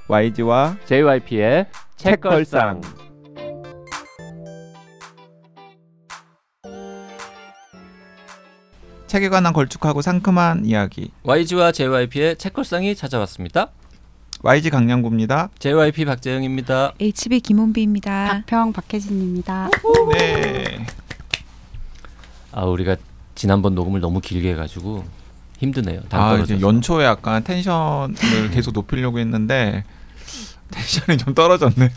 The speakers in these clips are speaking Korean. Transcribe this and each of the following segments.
YG와 JYP의 책걸상. 책에 관한 걸쭉하고 상큼한 이야기. YG와 JYP의 책걸상이 찾아왔습니다. YG 강량구입니다. JYP 박재영입니다. HB 김원비입니다. 박평 박혜진입니다. 네. 우리가 지난번 녹음을 너무 길게 해가지고 힘드네요. 이제 연초에 약간 텐션을 계속 높이려고 했는데 텐션이 좀 떨어졌네요.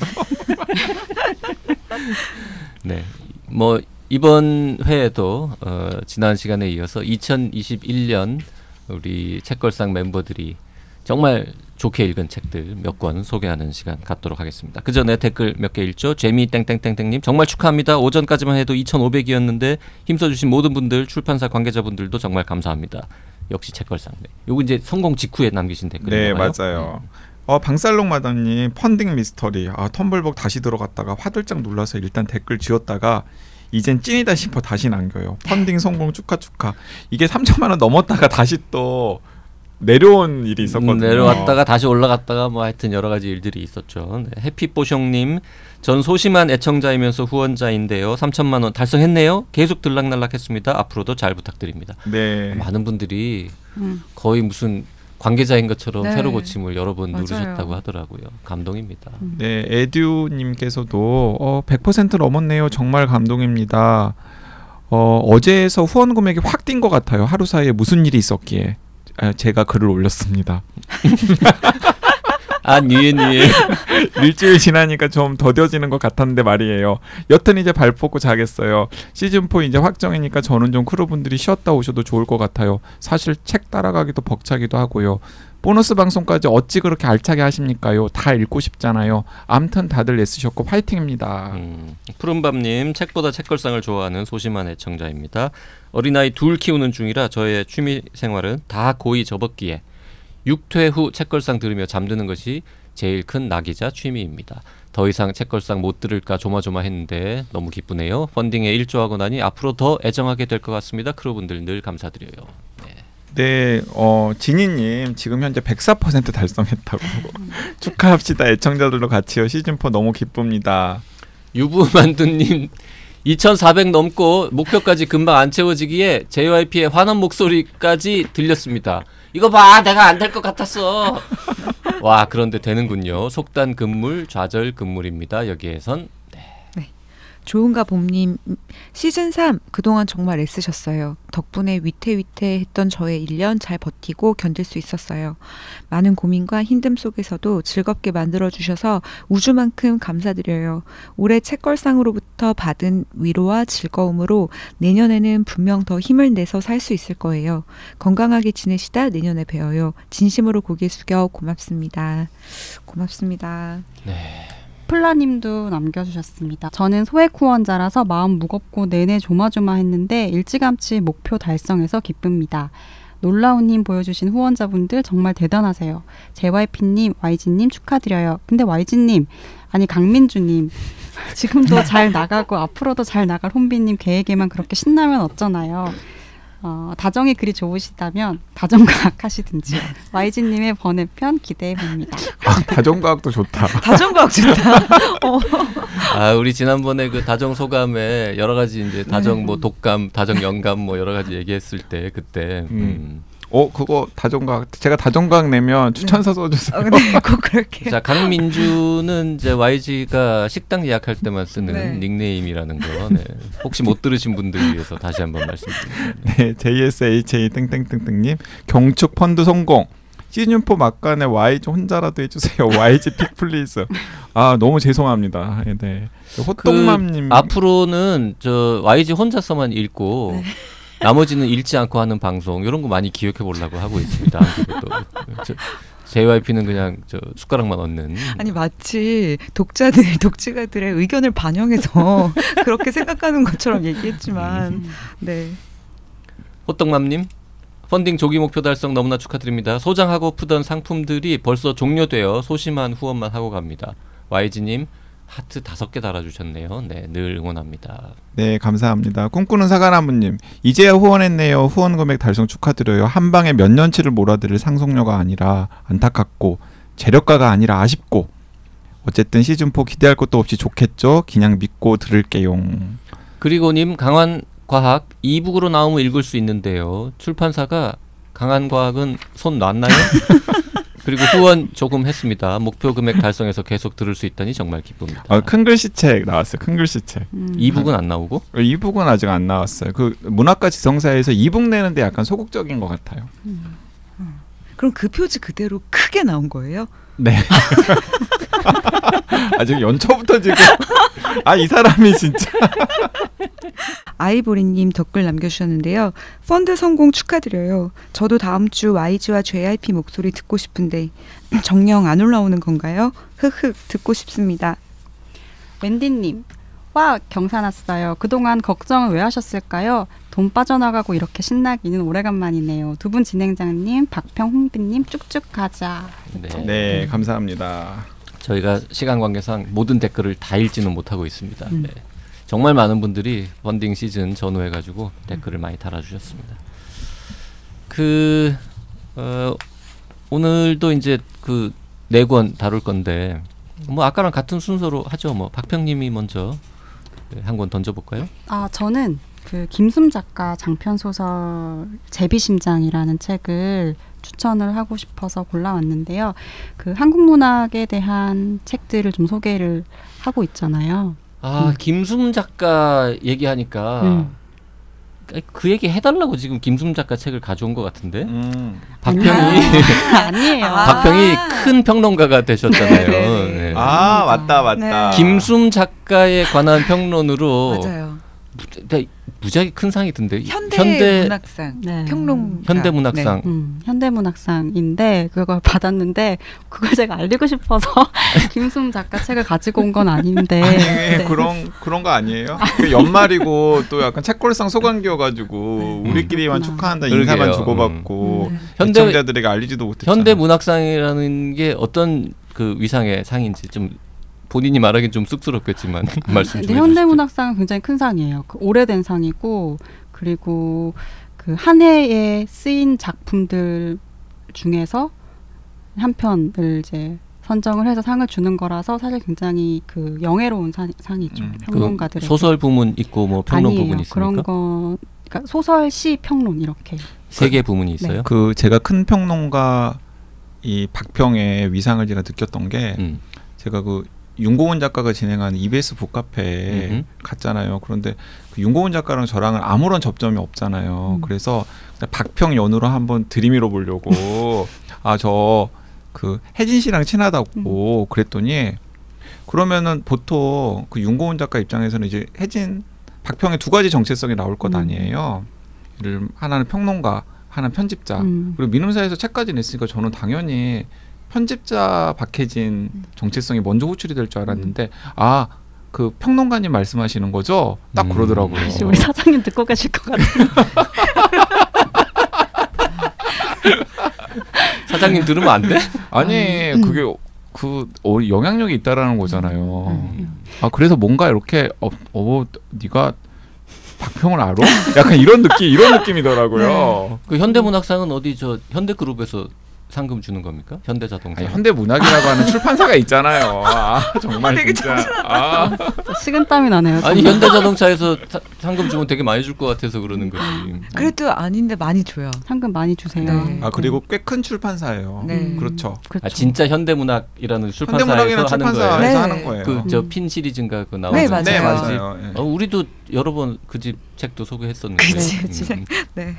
네, 뭐 이번 회에도 지난 시간에 이어서 2021년 우리 책걸상 멤버들이 정말 좋게 읽은 책들 몇 권 소개하는 시간 갖도록 하겠습니다. 그 전에 댓글 몇 개 읽죠. 재미 땡땡땡땡님 정말 축하합니다. 오전까지만 해도 2,500이었는데 힘써주신 모든 분들, 출판사 관계자분들도 정말 감사합니다. 역시 책걸상. 네. 요거 이제 성공 직후에 남기신 댓글인가요? 네, 맞아요. 방살롱 마담님 펀딩 미스터리. 텀블벅 다시 들어갔다가 화들짝 놀라서 일단 댓글 지웠다가 이젠 찐이다 싶어 다시 남겨요. 펀딩 성공 축하. 이게 3천만 원 넘었다가 다시 또 내려온 일이 있었거든요. 내려왔다가 다시 올라갔다가 뭐 하여튼 여러 가지 일들이 있었죠. 네. 해피뽀숑님, 전 소심한 애청자이면서 후원자인데요. 3천만 원 달성했네요. 계속 들락날락했습니다. 앞으로도 잘 부탁드립니다. 네. 많은 분들이 거의 무슨 관계자인 것처럼 네. 새로 고침을 여러 번 맞아요. 누르셨다고 하더라고요. 감동입니다. 네, 에듀님께서도 100% 넘었네요. 정말 감동입니다. 어제에서 후원 금액이 확 뛴 것 같아요. 하루 사이에 무슨 일이 있었기에. 제가 글을 올렸습니다. 니에 일주일 지나니까 좀 더뎌지는 것 같았는데 말이에요. 여튼 이제 발 뻗고 자겠어요. 시즌4 이제 확정이니까 저는 좀 크루분들이 쉬었다 오셔도 좋을 것 같아요. 사실 책 따라가기도 벅차기도 하고요. 보너스 방송까지 어찌 그렇게 알차게 하십니까요? 다 읽고 싶잖아요. 암튼 다들 애쓰셨고 파이팅입니다. 푸른밤님, 책보다 책걸상을 좋아하는 소심한 애청자입니다. 어린아이 둘 키우는 중이라 저의 취미 생활은 다 고이 접었기에 6퇴 후 책걸상 들으며 잠드는 것이 제일 큰 낙이자 취미입니다. 더 이상 책걸상 못 들을까 조마조마했는데 너무 기쁘네요. 펀딩에 일조하고 나니 앞으로 더 애정하게 될 것 같습니다. 크루분들 늘 감사드려요. 네, 진희님 지금 현재 104% 달성했다고 축하합시다. 애청자들도 같이요. 시즌4 너무 기쁩니다. 유부만두님 2,400 넘고 목표까지 금방 안 채워지기에 JYP의 환한 목소리까지 들렸습니다. 이거 봐, 내가 안 될 것 같았어. 와, 그런데 되는군요. 속단 금물, 좌절 금물입니다. 여기에선 좋은가 봄님, 시즌3 그동안 정말 애쓰셨어요. 덕분에 위태위태했던 저의 1년 잘 버티고 견딜 수 있었어요. 많은 고민과 힘듦 속에서도 즐겁게 만들어주셔서 우주만큼 감사드려요. 올해 책걸상으로부터 받은 위로와 즐거움으로 내년에는 분명 더 힘을 내서 살 수 있을 거예요. 건강하게 지내시다 내년에 뵈어요. 진심으로 고개 숙여 고맙습니다. 고맙습니다. 네. 플라님도 남겨주셨습니다. 저는 소액 후원자라서 마음 무겁고 내내 조마조마했는데 일찌감치 목표 달성해서 기쁩니다. 놀라운 힘 보여주신 후원자분들 정말 대단하세요. JYP님, YG님 축하드려요. 근데 YG님, 아니 강민주님, 지금도 잘 나가고 앞으로도 잘 나갈 혼비님 계획에만 그렇게 신나면 어쩌나요? 다정이 그리 좋으시다면 다정과학 하시든지요. YG님의 번외편 기대해봅니다. 다정과학도 좋다. 다정과학 좋다. 우리 지난번에 그 다정 소감에 여러 가지 이제 다정 뭐 독감, 다정 영감 뭐 여러 가지 얘기했을 때 그때 그거 다정과학 제가 다정과학 내면 추천서 써주세요. 네, 꼭 그렇게. 자, 강민주는 이제 YG가 식당 예약할 때만 쓰는 닉네임이라는 거. 네. 혹시 못 들으신 분들 위해서 다시 한번 말씀드립니다. 네, JSHA 땡땡땡땡님 경축 펀드 성공. 시즌4 막간에 YG 혼자라도 해주세요. YG 픽 플리즈. 너무 죄송합니다. 네. 호떡맘님 앞으로는 저 YG 혼자서만 읽고 나머지는 읽지 않고 하는 방송 이런 거 많이 기억해 보려고 하고 있습니다. JYP는 그냥 숟가락만 얹는. 아니 마치 독자들의 의견을 반영해서 그렇게 생각하는 것처럼 얘기했지만 네. 호떡맘님 펀딩 조기 목표 달성 너무나 축하드립니다. 소장하고프던 상품들이 벌써 종료되어 소심한 후원만 하고 갑니다. YG님 하트 5개 달아주셨네요. 네, 늘 응원합니다. 네, 감사합니다. 꿈꾸는 사과나무님 이제야 후원했네요. 후원 금액 달성 축하드려요. 한 방에 몇 년치를 몰아들일 상속녀가 아니라 안타깝고 재력가가 아니라 아쉽고 어쨌든 시즌4 기대할 것도 없이 좋겠죠. 그냥 믿고 들을게요. 그리고님 강한과학 이북으로 나오면 읽을 수 있는데요. 출판사가 강한과학은 손 놨나요? 그리고 후원 조금 했습니다. 목표 금액 달성해서 계속 들을 수 있다니 정말 기쁩니다. 큰 글씨책 나왔어요. 큰 글씨책. 이북은 안 나오고? 이북은 아직 안 나왔어요. 그 문학과 지성사에서 이북 내는데 약간 소극적인 것 같아요. 그럼 그 표지 그대로 크게 나온 거예요? 네. 지금 연초부터 지금 이 사람이 진짜. 아이보리님 댓글 남겨주셨는데요. 펀드 성공 축하드려요. 저도 다음 주 YG와 JYP 목소리 듣고 싶은데 정령 안 올라오는 건가요? 흑흑 듣고 싶습니다. 웬디님, 와 경사 났어요. 그동안 걱정을 왜 하셨을까요? 돈 빠져나가고 이렇게 신나기는 오래간만이네요. 두 분 진행자님, 박평, 홍빈님 쭉쭉 가자. 네, 감사합니다. 저희가 시간 관계상 모든 댓글을 다 읽지는 못하고 있습니다. 네. 정말 많은 분들이 펀딩 시즌 전후해가지고 댓글을 많이 달아주셨습니다. 오늘도 이제 그 4권 다룰 건데 뭐 아까랑 같은 순서로 하죠. 뭐 박평님이 먼저 한 권 던져볼까요? 저는 그 김숨 작가 장편 소설 제비심장이라는 책을 추천을 하고 싶어서 골라왔는데요. 그 한국 문학에 대한 책들을 좀 소개를 하고 있잖아요. 김숨 작가 얘기하니까 그 얘기 해달라고 지금 김숨 작가 책을 가져온 것 같은데 박평이 아니에요. 박평이 큰 평론가가 되셨잖아요. 네. 맞다. 김숨 작가에 관한 평론으로 맞아요. 무지하게 큰 상이 든데 현대문학상 네. 평론 현대문학상 현대문학상인데 그걸 받았는데 그걸 제가 알리고 싶어서 김숨 작가 책을 가지고 온 건 아닌데 네. 그런 거 아니에요? 연말이고 또 약간 책걸상 소관기여가지고 우리끼리만 축하한다 인사만 주고받고 시청자들에게 알리지도 못했잖아요. 현대문학상이라는 게 어떤 그 위상의 상인지 좀 본인이 말하기는 좀 쑥스럽겠지만 말씀 좀 해주시죠. 현대문학상은 굉장히 큰 상이에요. 그 오래된 상이고 그리고 그 한 해에 쓰인 작품들 중에서 한 편을 이제 선정을 해서 상을 주는 거라서 사실 굉장히 그 영예로운 상이죠. 평론가들에게. 소설 부문 있고 뭐 평론 아니에요. 부분이 있습니까? 그런 거 그러니까 소설, 시, 평론 이렇게 세 개 부문이 있어요. 그 제가 큰 평론가 이 박평의 위상을 제가 느꼈던 게 제가 그 윤고은 작가가 진행한 EBS 북카페에 갔잖아요. 그런데 그 윤고은 작가랑 저랑은 아무런 접점이 없잖아요. 그래서 박평 연우로 한번 들이밀어 보려고 저 그 혜진 씨랑 친하다고 그랬더니 그러면은 보통 그 윤고은 작가 입장에서는 이제 박평의 두 가지 정체성이 나올 것 아니에요. 하나는 평론가, 하나는 편집자. 그리고 민음사에서 책까지 냈으니까 저는 당연히 편집자 박혜진 정체성이 먼저 호출이 될 줄 알았는데 그 평론가님 말씀하시는 거죠? 딱 그러더라고요. 우리 사장님 듣고 계실 것 같아요. 사장님 들으면 안 돼? 아니 그게 영향력이 있다라는 거잖아요. 그래서 뭔가 이렇게 네가 박평을 알아? 약간 이런 느낌이더라고요. 네. 그 현대문학상은 어디 현대그룹에서 상금 주는 겁니까? 현대자동차. 현대문학이라고 하는 출판사가 있잖아요. 정말 되게 진짜. 식은땀이 나네요. 아니 현대자동차에서 상금 주면 되게 많이 줄 것 같아서 그러는 거지. 그래도 아닌데 많이 줘요. 상금 많이 주세요. 네. 그리고 꽤 큰 출판사예요. 네. 그렇죠. 진짜 현대문학이라는 출판사에서 현대문학이라는 하는 출판사에서 거예요. 하는 거예요. 그 핀 시리즈인가 그 나오는. 네, 맞아요. 네, 맞아요. 네. 우리도 여러 번 그 집 책도 소개했었는데. 그치. 네.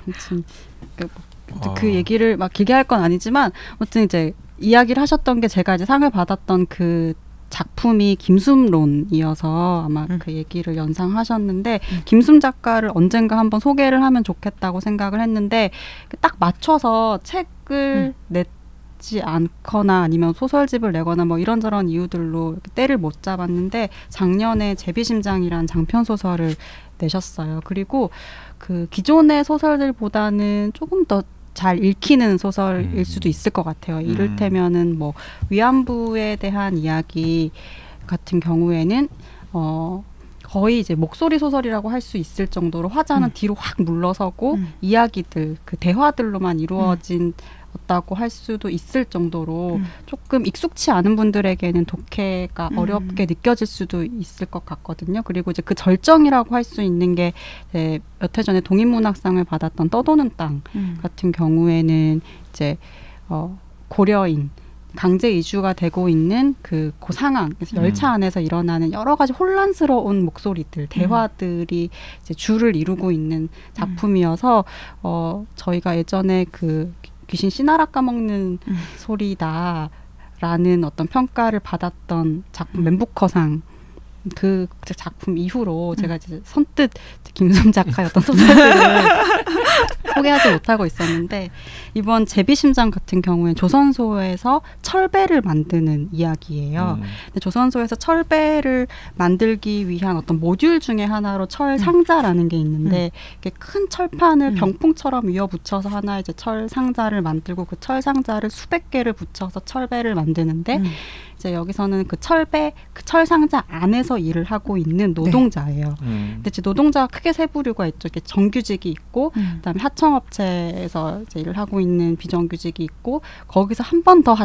그 얘기를 막 길게 할 건 아니지만 아무튼 이제 이야기를 하셨던 게 제가 이제 상을 받았던 그 작품이 김숨론이어서 아마 그 얘기를 연상하셨는데 김숨 작가를 언젠가 한번 소개를 하면 좋겠다고 생각을 했는데 딱 맞춰서 책을 냈지 않거나 아니면 소설집을 내거나 뭐 이런저런 이유들로 때를 못 잡았는데 작년에 제비심장이라는 장편 소설을 내셨어요. 그리고 그 기존의 소설들보다는 조금 더 잘 읽히는 소설일 수도 있을 것 같아요. 이를테면은 뭐 위안부에 대한 이야기 같은 경우에는 거의 이제 목소리 소설이라고 할 수 있을 정도로 화자는 뒤로 확 물러서고 이야기들, 그 대화들로만 이루어진 다고 할 수도 있을 정도로 조금 익숙치 않은 분들에게는 독해가 어렵게 느껴질 수도 있을 것 같거든요. 그리고 이제 그 절정이라고 할 수 있는 게 몇 해 전에 독립문학상을 받았던 떠도는 땅 같은 경우에는 이제 고려인 강제 이주가 되고 있는 그 상황, 그래서 열차 안에서 일어나는 여러 가지 혼란스러운 목소리들, 대화들이 이제 줄을 이루고 있는 작품이어서 저희가 예전에 그 귀신 씨나라 까먹는 소리다라는 어떤 평가를 받았던 작품 멘부커상 그 작품 이후로 제가 이제 선뜻 김수음 작가의 어떤 소설들을 소개하지 못하고 있었는데 이번 제비심장 같은 경우엔 조선소에서 철배를 만드는 이야기예요. 근데 조선소에서 철배를 만들기 위한 어떤 모듈 중에 하나로 철상자라는 게 있는데 이렇게 큰 철판을 병풍처럼 이어붙여서 하나 이제 철상자를 만들고 그 철상자를 수백 개를 붙여서 철배를 만드는데 이제 여기서는 그 철배, 그 철상자 안에서 일을 하고 있는 노동자예요. 근데 이제 노동자가 크게 세 부류가 있죠. 이렇게 정규직이 있고, 그다음에 하청업체에서 이제 일을 하고 있는 비정규직이 있고, 거기서 한 번 더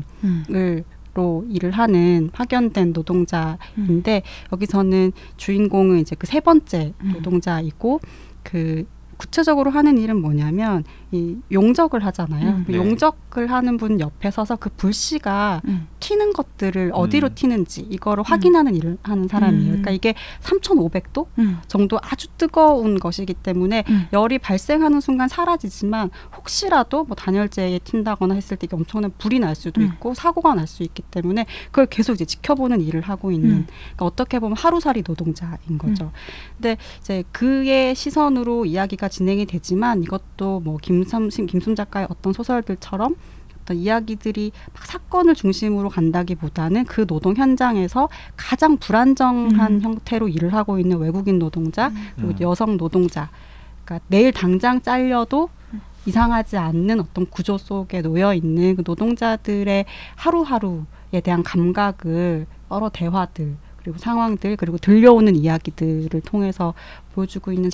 하청으로 일을 하는 파견된 노동자인데 여기서는 주인공은 이제 그 세 번째 노동자이고 그 구체적으로 하는 일은 뭐냐면 이 용적을 하잖아요. 네. 용적을 하는 분 옆에 서서 그 불씨가 튀는 것들을 어디로 튀는지 이거를 확인하는 일을 하는 사람이에요. 그러니까 이게 3,500도 정도 아주 뜨거운 것이기 때문에 열이 발생하는 순간 사라지지만 혹시라도 뭐 단열재에 튄다거나 했을 때 이게 엄청난 불이 날 수도 있고 사고가 날 수 있기 때문에 그걸 계속 이제 지켜보는 일을 하고 있는 그러니까 어떻게 보면 하루살이 노동자인 거죠. 근데 이제 그의 시선으로 이야기가 진행이 되지만 이것도 뭐 김수음 작가의 어떤 소설들처럼 어떤 이야기들이 막 사건을 중심으로 간다기보다는 그 노동 현장에서 가장 불안정한 형태로 일을 하고 있는 외국인 노동자 그리고 여성 노동자 그러니까 내일 당장 잘려도 이상하지 않는 어떤 구조 속에 놓여 있는 그 노동자들의 하루하루에 대한 감각을 여러 대화들 그리고 상황들 그리고 들려오는 이야기들을 통해서 보여주고 있는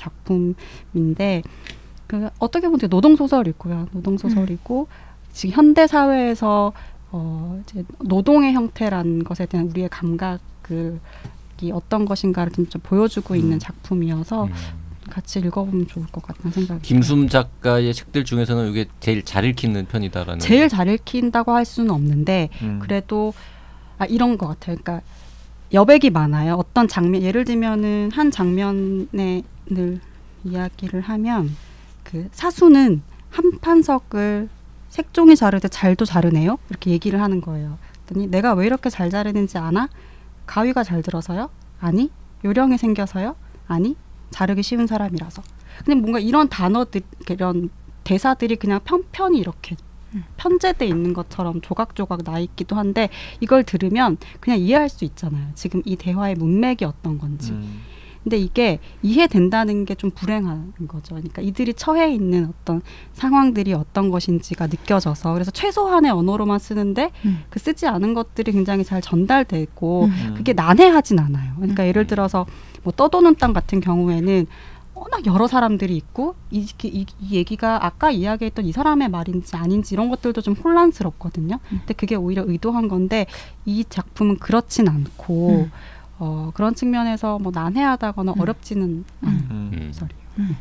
작품인데 그 어떻게 보면 노동소설이고요. 노동소설이고 지금 현대 사회에서 이제 노동의 형태라는 것에 대한 우리의 감각이 어떤 것인가를 좀 보여주고 있는 작품이어서 같이 읽어보면 좋을 것 같다는 생각이 김수음 작가의 책들 중에서는 이게 제일 잘 읽히는 편이다라는. 제일 잘 읽힌다고 할 수는 없는데 그래도 이런 것 같아요. 그러니까 여백이 많아요. 어떤 장면 예를 들면은 한 장면에 늘 이야기를 하면 그 사수는 한 판석을 색종이 자르듯 잘도 자르네요. 이렇게 얘기를 하는 거예요. 그랬더니 내가 왜 이렇게 잘 자르는지 아나? 가위가 잘 들어서요? 아니. 요령이 생겨서요? 아니. 자르기 쉬운 사람이라서. 근데 뭔가 이런 단어들, 이런 대사들이 그냥 편편히 이렇게 편제돼 있는 것처럼 조각조각 나 있기도 한데 이걸 들으면 그냥 이해할 수 있잖아요. 지금 이 대화의 문맥이 어떤 건지. 근데 이게 이해된다는 게 좀 불행한 거죠. 그러니까 이들이 처해 있는 어떤 상황들이 어떤 것인지가 느껴져서 그래서 최소한의 언어로만 쓰는데 그 쓰지 않은 것들이 굉장히 잘 전달되고 그게 난해하진 않아요. 그러니까 예를 들어서 뭐 떠도는 땅 같은 경우에는 워낙 여러 사람들이 있고 이 얘기가 아까 이야기했던 이 사람의 말인지 아닌지 이런 것들도 좀 혼란스럽거든요. 근데 그게 오히려 의도한 건데 이 작품은 그렇진 않고 그런 측면에서 뭐 난해하다거나 어렵지는 않은 소설이에요.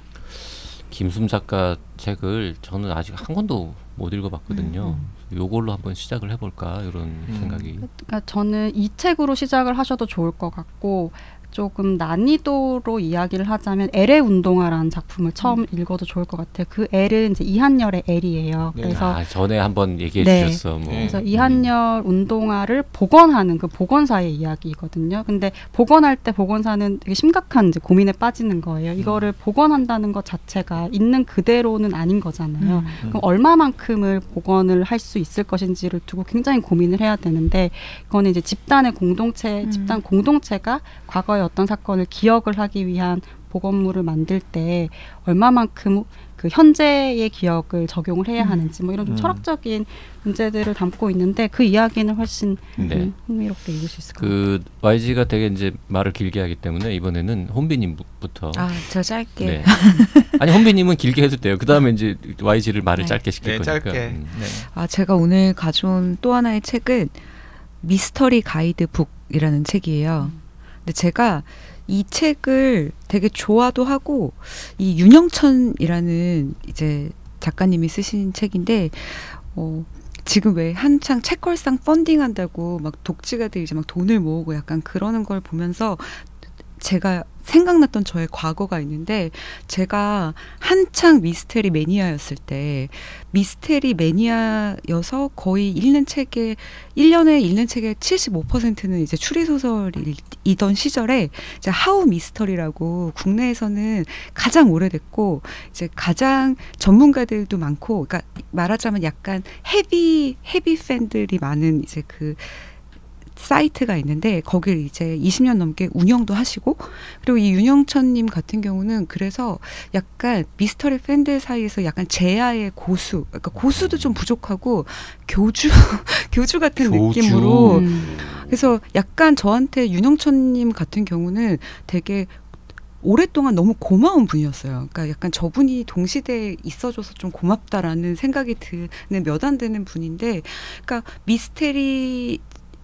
김수음 작가 책을 저는 아직 한 권도 못 읽어봤거든요. 요걸로 한번 시작을 해볼까 이런 생각이. 그러니까 저는 이 책으로 시작을 하셔도 좋을 것 같고 조금 난이도로 이야기를 하자면 엘의 운동화라는 작품을 처음 읽어도 좋을 것 같아요. 그 엘은 이제 이한열의 엘이에요. 네. 그래서 전에 한번 얘기해 주셨어. 뭐. 그래서 이한열 운동화를 복원하는 그 복원사의 이야기거든요. 근데 복원할 때 복원사는 되게 심각한 이제 고민에 빠지는 거예요. 이거를 복원한다는 것 자체가 있는 그대로는 아닌 거잖아요. 그럼 얼마만큼을 복원을 할 수 있을 것인지를 두고 굉장히 고민을 해야 되는데 그거는 이제 집단의 공동체, 집단 공동체가 과거의 어떤 사건을 기억을 하기 위한 복원물을 만들 때 얼마만큼 그 현재의 기억을 적용을 해야 하는지 뭐 이런 좀 철학적인 문제들을 담고 있는데 그 이야기는 훨씬 네. 흥미롭게 읽을 수 있을 것 같아요. 그 YG가 되게 이제 말을 길게 하기 때문에 이번에는 혼비님부터. 저 짧게. 네. 아니 혼비님은 길게 해도 돼요. 그 다음에 이제 YG를 말을 네. 짧게 시킬 거니까. 짧게. 네. 제가 오늘 가져온 또 하나의 책은 미스터리 가이드북이라는 책이에요. 근데 제가 이 책을 되게 좋아도 하고 이 윤영천이라는 이제 작가님이 쓰신 책인데 지금 왜 한창 책걸상 펀딩한다고 막 독지가들 이제 막 돈을 모으고 약간 그러는 걸 보면서 제가 생각났던 저의 과거가 있는데 제가 한창 미스테리 매니아였을 때 미스테리 매니아여서 거의 읽는 책의 1년에 읽는 책의 75%는 이제 추리소설이던 시절에 이제 하우 미스터리라고 국내에서는 가장 오래됐고 이제 가장 전문가들도 많고 그러니까 말하자면 약간 헤비 팬들이 많은 이제 그 사이트가 있는데 거기를 이제 20년 넘게 운영도 하시고 그리고 이 윤영천님 같은 경우는 그래서 약간 미스터리 팬들 사이에서 약간 제야의 고수 그러니까 고수도 좀 부족하고 교주 같은 느낌으로 그래서 약간 저한테 윤영천님 같은 경우는 되게 오랫동안 너무 고마운 분이었어요. 그러니까 약간 저분이 동시대에 있어줘서 좀 고맙다라는 생각이 드는 몇 안 되는 분인데 그러니까 미스테리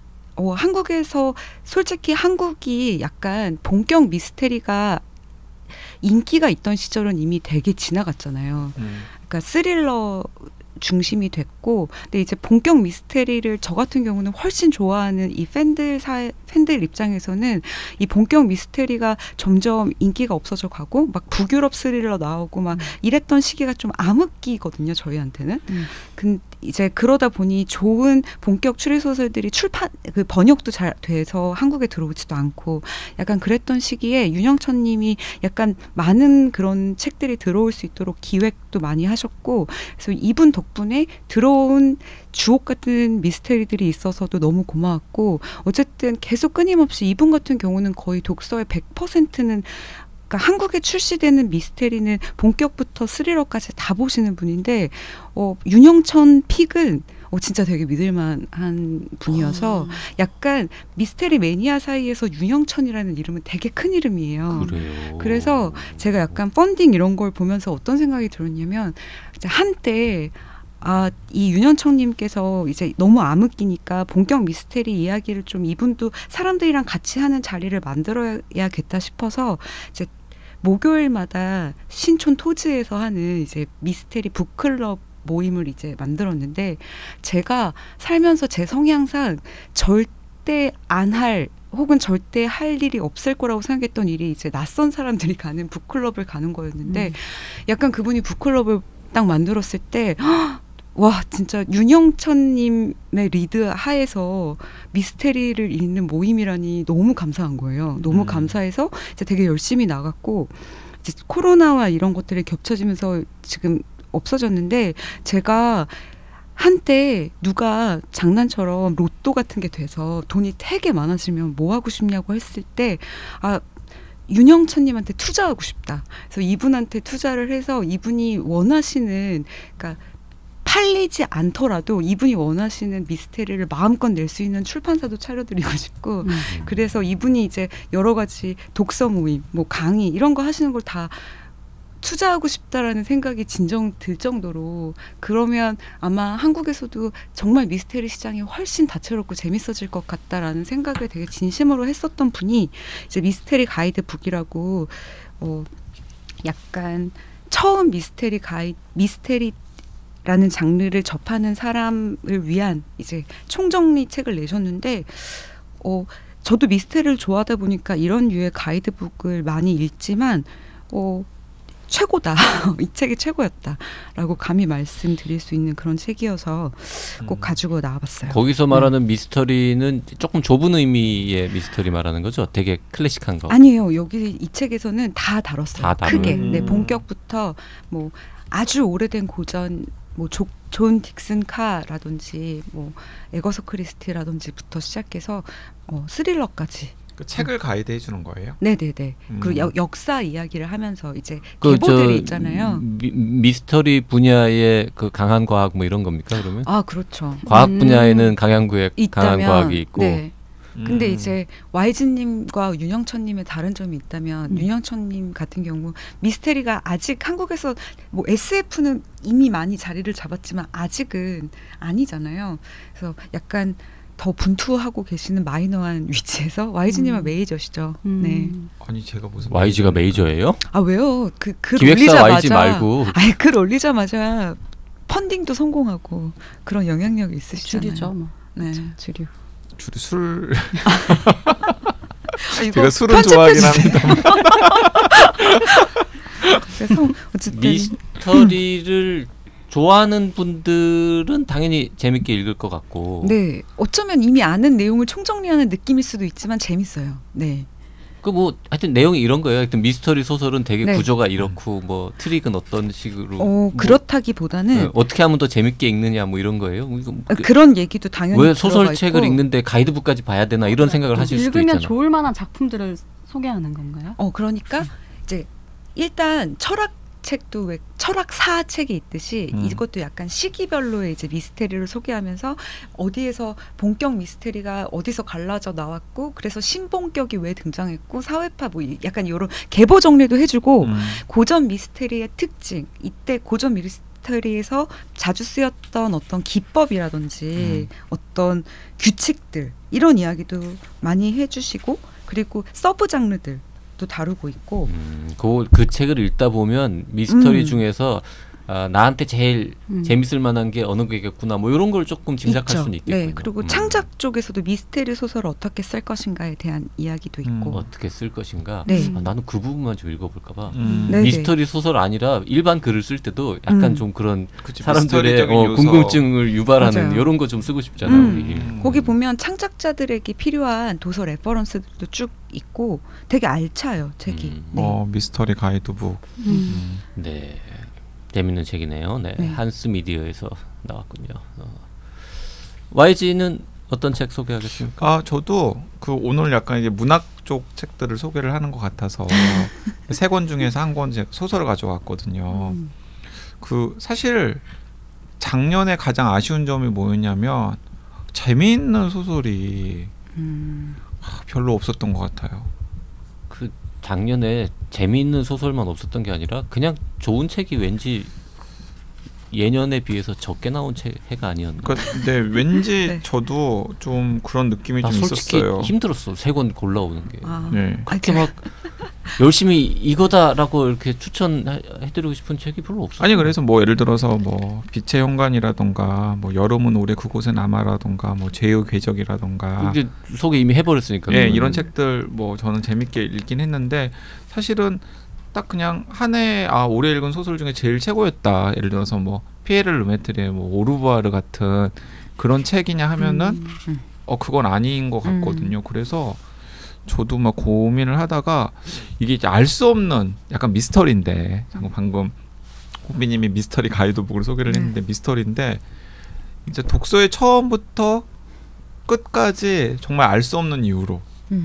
한국에서 솔직히 한국이 약간 본격 미스테리가 인기가 있던 시절은 이미 되게 지나갔잖아요. 그러니까 스릴러 중심이 됐고 근데 이제 본격 미스테리를 저 같은 경우는 훨씬 좋아하는 이 팬들 입장에서는 이 본격 미스테리가 점점 인기가 없어져 가고 막 북유럽 스릴러 나오고 막 이랬던 시기가 좀 암흑기거든요 저희한테는. 이제 그러다 보니 좋은 본격 추리소설들이 그 번역도 잘 돼서 한국에 들어오지도 않고 약간 그랬던 시기에 윤영천님이 약간 많은 그런 책들이 들어올 수 있도록 기획도 많이 하셨고 그래서 이분 덕분에 들어온 주옥 같은 미스테리들이 있어서도 너무 고마웠고 어쨌든 계속 끊임없이 이분 같은 경우는 거의 독서의 100%는 그러니까 한국에 출시되는 미스테리는 본격부터 스리러까지 다 보시는 분인데 윤영천 픽은 진짜 되게 믿을만한 분이어서 약간 미스테리 매니아 사이에서 윤영천이라는 이름은 되게 큰 이름이에요. 그래요. 그래서 제가 약간 펀딩 이런 걸 보면서 어떤 생각이 들었냐면 한때 이 윤현청님께서 이제 너무 암흑기니까 본격 미스테리 이야기를 좀 이분도 사람들이랑 같이 하는 자리를 만들어야겠다 싶어서 이제 목요일마다 신촌 토지에서 하는 이제 미스테리 북클럽 모임을 이제 만들었는데 제가 살면서 제 성향상 절대 안 할 혹은 절대 할 일이 없을 거라고 생각했던 일이 이제 낯선 사람들이 가는 북클럽을 가는 거였는데 약간 그분이 북클럽을 딱 만들었을 때 와 진짜 윤영천님의 리드 하에서 미스테리를 읽는 모임이라니 너무 감사한 거예요. 너무 감사해서 이제 되게 열심히 나갔고 이제 코로나와 이런 것들이 겹쳐지면서 지금 없어졌는데 제가 한때 누가 장난처럼 로또 같은 게 돼서 돈이 되게 많아지면 뭐 하고 싶냐고 했을 때 윤영천님한테 투자하고 싶다. 그래서 이분한테 투자를 해서 이분이 원하시는 그러니까 팔리지 않더라도 이분이 원하시는 미스테리를 마음껏 낼 수 있는 출판사도 차려드리고 싶고 그래서 이분이 이제 여러 가지 독서 모임, 뭐 강의 이런 거 하시는 걸 다 투자하고 싶다라는 생각이 진정 들 정도로 그러면 아마 한국에서도 정말 미스테리 시장이 훨씬 다채롭고 재밌어질 것 같다라는 생각을 되게 진심으로 했었던 분이 이제 미스테리 가이드북이라고 약간 처음 미스테리라는 장르를 접하는 사람을 위한 이제 총정리 책을 내셨는데 저도 미스테리를 좋아하다 보니까 이런 류의 가이드북을 많이 읽지만 최고다. 이 책이 최고였다라고 감히 말씀드릴 수 있는 그런 책이어서 꼭 가지고 나와봤어요. 거기서 말하는 미스터리는 조금 좁은 의미의 미스터리 말하는 거죠? 되게 클래식한 거. 아니에요. 여기 이 책에서는 다 다뤘어요. 다 크게. 네, 본격부터 뭐 아주 오래된 고전 뭐 존 딕슨 카라든지 뭐 에거서 크리스티라든지부터 시작해서 스릴러까지 그 책을 가이드해 주는 거예요? 네네네. 그리고 역사 이야기를 하면서 이제 그 계보들이 있잖아요. 미스터리 분야의 그 강한 과학 뭐 이런 겁니까 그러면? 아 그렇죠. 과학 분야에는 강한 있다면, 과학이 있고. 네. 근데 이제 YG님과 윤영천님의 다른 점이 있다면 윤영천님 같은 경우 미스테리가 아직 한국에서 뭐 SF는 이미 많이 자리를 잡았지만 아직은 아니잖아요. 그래서 약간 더 분투하고 계시는 마이너한 위치에서 YG님은 메이저시죠. 네. 아니 제가 무슨 YG가 메이저예요? 아 왜요? 글 기획사 올리자마자 YG 말고. 아니 글 올리자마자 펀딩도 성공하고 그런 영향력이 있으시잖아요. 줄이죠, 뭐. 네. 주류. 주로 술 아, 이거 제가 술은 좋아하긴 편집해주세요. 합니다. 그래서 어쨌든 미스터리를 좋아하는 분들은 당연히 재밌게 읽을 것 같고. 네 어쩌면 이미 아는 내용을 총정리하는 느낌일 수도 있지만 재밌어요. 네. 그 뭐 하여튼 내용이 이런 거예요. 하여튼 미스터리 소설은 되게 네. 구조가 이렇고 뭐 트릭은 어떤 식으로 그렇다기보다는 어떻게 하면 더 재밌게 읽느냐 뭐 이런 거예요. 이거 그런 얘기도 당연히 왜 들어가 소설책을 있고. 읽는데 가이드북까지 봐야 되나 이런 생각을 하실 수도 읽으면 있잖아. 좋을 만한 작품들을 소개하는 건가요? 그러니까 이제 일단 철학책도 왜 철학사 책이 있듯이 이것도 약간 시기별로의 이제 미스테리를 소개하면서 어디에서 본격 미스테리가 어디서 갈라져 나왔고 그래서 신본격이 왜 등장했고 사회파 뭐 약간 이런 계보 정리도 해주고 고전 미스테리의 특징 이때 고전 미스테리에서 자주 쓰였던 어떤 기법이라든지 어떤 규칙들 이런 이야기도 많이 해주시고 그리고 서브 장르들 도 다루고 있고 그 책을 읽다 보면 미스터리 중에서 나한테 제일 재밌을 만한 게 어느 게겠구나 뭐 이런 걸 조금 짐작할 있죠. 수는 있겠군요. 네, 그리고 창작 쪽에서도 미스테리 소설을 어떻게 쓸 것인가에 대한 이야기도 있고 어떻게 쓸 것인가. 네. 나는 그 부분만 좀 읽어볼까 봐. 네네. 미스터리 소설 아니라 일반 글을 쓸 때도 약간 좀 그런 그치, 사람들의 미스터리적인 요소. 궁금증을 유발하는 맞아요. 이런 거 좀 쓰고 싶잖아 우리. 거기 보면 창작자들에게 필요한 도서 레퍼런스들도 쭉 있고 되게 알차요 책이. 네. 미스터리 가이드북. 네, 재밌는 책이네요. 네, 네. 한스 미디어에서 나왔군요. YG는 어떤 책 소개하겠습니까? 저도 그 오늘 약간 이제 문학 쪽 책들을 소개를 하는 것 같아서 세 권 중에서 한 권 소설을 가져왔거든요. 그 사실 작년에 가장 아쉬운 점이 뭐였냐면 재미있는 소설이 별로 없었던 것 같아요. 그 작년에 재미있는 소설만 없었던 게 아니라 그냥 좋은 책이 왠지 예년에 비해서 적게 나온 해가 아니었나. 근데 왠지 네. 저도 좀 그런 느낌이 나 좀 솔직히 있었어요. 힘들었어. 세 권 골라오는 게. 네. 그렇게 막 열심히 이거다라고 이렇게 추천해드리고 싶은 책이 별로 없어요. 아니 그래서 뭐 예를 들어서 뭐 빛의 현관이라던가 뭐 여름은 오래 그곳에 남아라던가 뭐 죄의 궤적이라던가 이제 소개 이미 해버렸으니까. 예, 이런 책들 뭐 저는 재밌게 읽긴 했는데 사실은 딱 그냥 한 해 올해 읽은 소설 중에 제일 최고였다. 예를 들어서 뭐 피에르 르메트리의 뭐 오르부아르 같은 그런 책이냐 하면은 그건 아닌 것 같거든요. 그래서 저도 막 고민을 하다가 이게 이제 알 수 없는 약간 미스터리인데 방금 호비님이 미스터리 가이드북을 소개를 했는데 미스터리인데 이제 독서의 처음부터 끝까지 정말 알 수 없는 이유로